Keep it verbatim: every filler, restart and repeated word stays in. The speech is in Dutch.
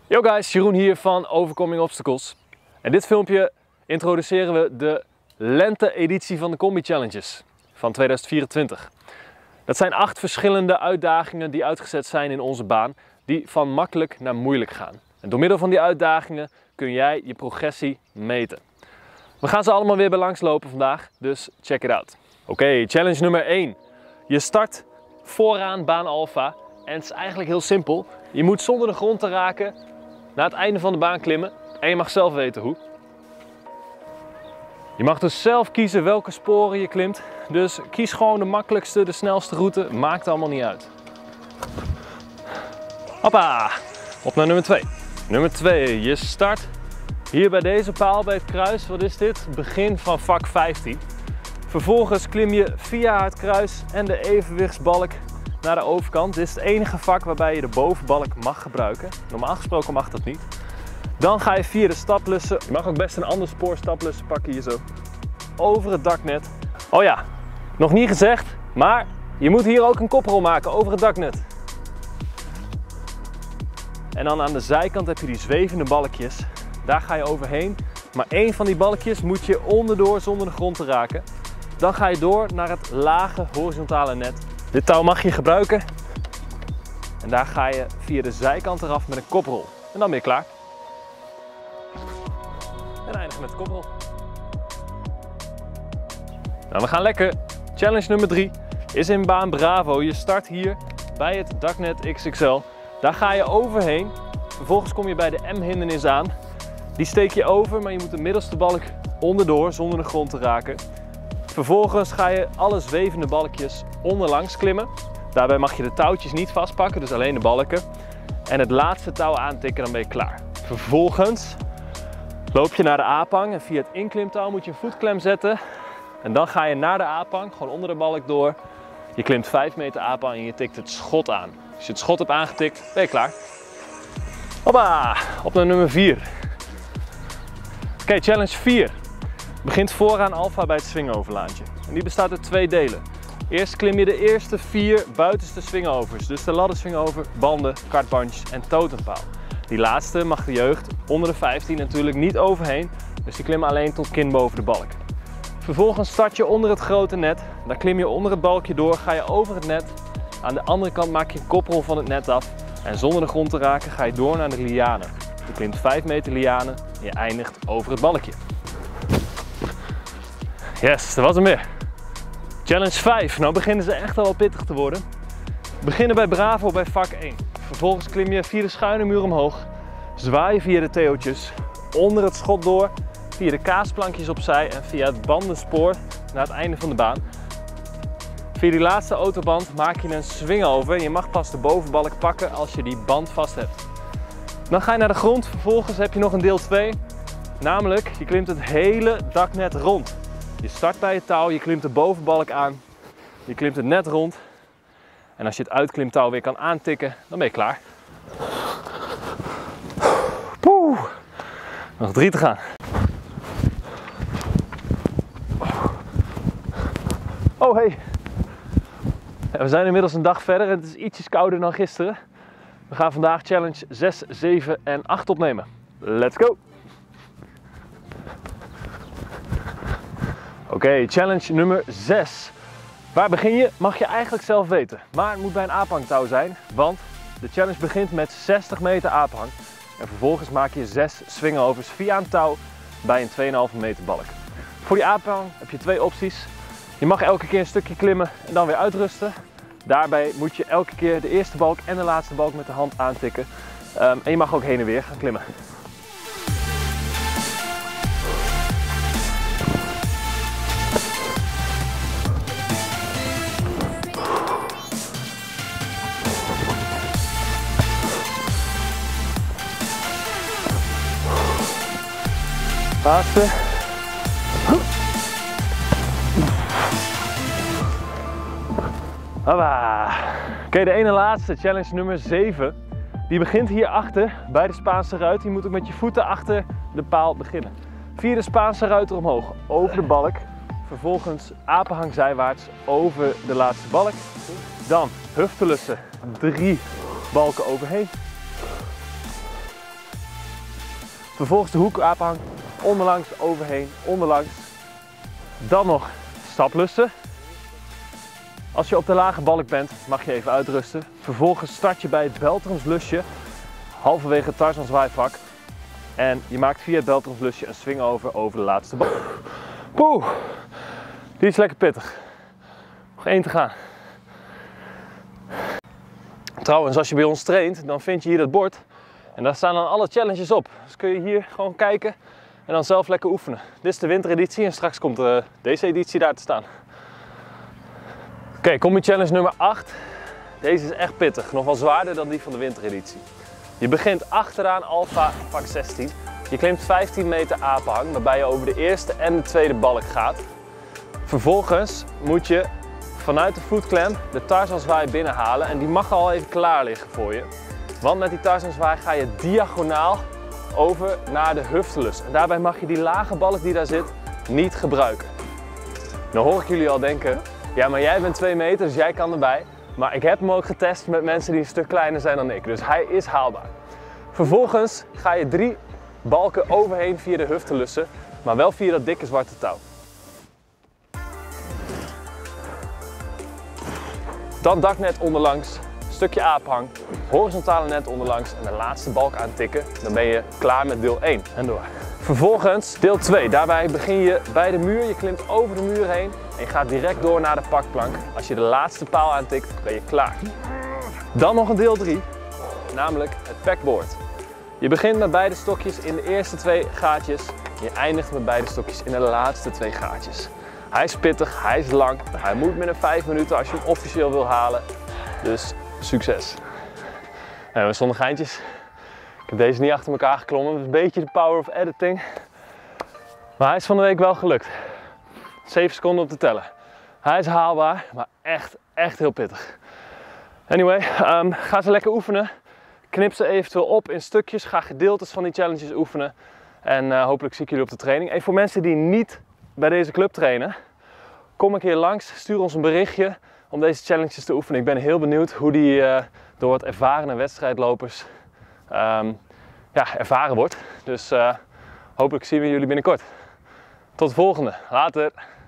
Yo guys, Jeroen hier van Overcoming Obstacles. In dit filmpje introduceren we de lente-editie van de Combi Challenges van tweeduizend vierentwintig. Dat zijn acht verschillende uitdagingen die uitgezet zijn in onze baan, die van makkelijk naar moeilijk gaan. En door middel van die uitdagingen kun jij je progressie meten. We gaan ze allemaal weer bij langs lopen vandaag, dus check it out. Oké, okay, challenge nummer één. Je start vooraan baan Alpha en het is eigenlijk heel simpel. Je moet zonder de grond te raken naar het einde van de baan klimmen en je mag zelf weten hoe. Je mag dus zelf kiezen welke sporen je klimt, dus kies gewoon de makkelijkste, de snelste route, maakt allemaal niet uit. Hoppa, op naar nummer twee. Nummer twee, je start hier bij deze paal bij het kruis, wat is dit? Begin van vak vijftien. Vervolgens klim je via het kruis en de evenwichtsbalk naar de overkant. Dit is het enige vak waarbij je de bovenbalk mag gebruiken. Normaal gesproken mag dat niet. Dan ga je via de staplussen. Je mag ook best een ander spoor staplussen pakken hier zo. Over het daknet. Oh ja, nog niet gezegd, maar je moet hier ook een koprol maken over het daknet. En dan aan de zijkant heb je die zwevende balkjes. Daar ga je overheen. Maar één van die balkjes moet je onderdoor zonder de grond te raken. Dan ga je door naar het lage horizontale net. Dit touw mag je gebruiken. En daar ga je via de zijkant eraf met een koprol. En dan ben je klaar. En eindigen met de koprol. Nou, we gaan lekker. Challenge nummer drie is in baan Bravo. Je start hier bij het daknet X X L. Daar ga je overheen. Vervolgens kom je bij de M-hindernis aan. Die steek je over, maar je moet de middelste balk onderdoor zonder de grond te raken. Vervolgens ga je alle zwevende balkjes onderlangs klimmen. Daarbij mag je de touwtjes niet vastpakken, dus alleen de balken. En het laatste touw aantikken, dan ben je klaar. Vervolgens loop je naar de A-pang en via het inklimtouw moet je een voetklem zetten. En dan ga je naar de A-pang, gewoon onder de balk door. Je klimt vijf meter A-pang en je tikt het schot aan. Als je het schot hebt aangetikt, ben je klaar. Hoppa, op naar nummer vier. Oké, okay, challenge vier. Begint vooraan Alpha bij het swingoverlaantje. En die bestaat uit twee delen. Eerst klim je de eerste vier buitenste swingovers. Dus de ladder swingover, banden, kartbandjes en totempaal. Die laatste mag de jeugd onder de vijftien natuurlijk niet overheen. Dus die klimmen alleen tot kin boven de balk. Vervolgens start je onder het grote net. Dan klim je onder het balkje door, ga je over het net. Aan de andere kant maak je een koprol van het net af. En zonder de grond te raken ga je door naar de lianen. Je klimt vijf meter lianen en je eindigt over het balkje. Yes, dat was hem weer. Challenge vijf. Nou beginnen ze echt al wel pittig te worden. We beginnen bij Bravo bij vak één. Vervolgens klim je via de schuine muur omhoog. Zwaai je via de theootjes. Onder het schot door. Via de kaasplankjes opzij en via het bandenspoor naar het einde van de baan. Via die laatste autoband maak je een swing over. Je mag pas de bovenbalk pakken als je die band vast hebt. Dan ga je naar de grond. Vervolgens heb je nog een deel twee. Namelijk, je klimt het hele daknet rond. Je start bij het touw, je klimt de bovenbalk aan. Je klimt het net rond. En als je het uitklimtouw weer kan aantikken, dan ben je klaar. Poeh. Nog drie te gaan. Oh hey. We zijn inmiddels een dag verder en het is ietsjes kouder dan gisteren. We gaan vandaag challenge zes, zeven en acht opnemen. Let's go! Oké, okay, challenge nummer zes. Waar begin je? Mag je eigenlijk zelf weten. Maar het moet bij een A-pang touw zijn, want de challenge begint met zestig meter A-pang. En vervolgens maak je zes swingovers via een touw bij een twee komma vijf meter balk. Voor die A-pang heb je twee opties. Je mag elke keer een stukje klimmen en dan weer uitrusten. Daarbij moet je elke keer de eerste balk en de laatste balk met de hand aantikken. Um, en je mag ook heen en weer gaan klimmen. Laatste. Hoppa. Oké, okay, de ene laatste, challenge nummer zeven. Die begint hier achter bij de Spaanse ruit. Je moet ook met je voeten achter de paal beginnen. Via de Spaanse ruit omhoog, over de balk. Vervolgens apenhang zijwaarts over de laatste balk. Dan huftelussen, drie balken overheen. Vervolgens de hoek apenhang, onderlangs, overheen, onderlangs. Dan nog staplussen. Als je op de lage balk bent, mag je even uitrusten. Vervolgens start je bij het Beltrumslusje, halverwege het Tarzan zwaaivak. En je maakt via het Beltrumslusje een swing over over de laatste balk. Poeh, die is lekker pittig. Nog één te gaan. Trouwens, als je bij ons traint, dan vind je hier dat bord. En daar staan dan alle challenges op. Dus kun je hier gewoon kijken en dan zelf lekker oefenen. Dit is de wintereditie en straks komt uh, deze editie daar te staan. Oké, okay, combi challenge nummer acht. Deze is echt pittig, nog wel zwaarder dan die van de wintereditie. Je begint achteraan Alpha pak zestien. Je klimt vijftien meter apenhang, waarbij je over de eerste en de tweede balk gaat. Vervolgens moet je vanuit de voetklem de Tarzanzwaai binnenhalen en die mag al even klaar liggen voor je. Want met die Tarzanzwaai ga je diagonaal over naar de huftelus. En daarbij mag je die lage balk die daar zit niet gebruiken. Dan hoor ik jullie al denken, ja maar jij bent twee meter dus jij kan erbij. Maar ik heb hem ook getest met mensen die een stuk kleiner zijn dan ik, dus hij is haalbaar. Vervolgens ga je drie balken overheen via de huftelussen, maar wel via dat dikke zwarte touw. Dan daknet onderlangs, stukje apenhang, horizontale net onderlangs en de laatste balk aantikken. Dan ben je klaar met deel één en door. Vervolgens deel twee. Daarbij begin je bij de muur, je klimt over de muur heen en je gaat direct door naar de pakplank. Als je de laatste paal aantikt, ben je klaar. Dan nog een deel drie, namelijk het packboard. Je begint met beide stokjes in de eerste twee gaatjes. Je eindigt met beide stokjes in de laatste twee gaatjes. Hij is pittig, hij is lang, hij moet binnen vijf minuten als je hem officieel wil halen. Dus succes. En we stonden geintjes. Ik heb deze niet achter elkaar geklommen, dat is een beetje de power of editing. Maar hij is van de week wel gelukt. zeven seconden op te tellen. Hij is haalbaar, maar echt, echt heel pittig. Anyway, um, ga ze lekker oefenen. Knip ze eventueel op in stukjes, ga gedeeltes van die challenges oefenen. En uh, hopelijk zie ik jullie op de training. En voor mensen die niet bij deze club trainen, kom een keer langs, stuur ons een berichtje om deze challenges te oefenen. Ik ben heel benieuwd hoe die uh, door wat ervaren wedstrijdlopers um, ja, ervaren wordt. Dus uh, hopelijk zien we jullie binnenkort. Tot de volgende. Later.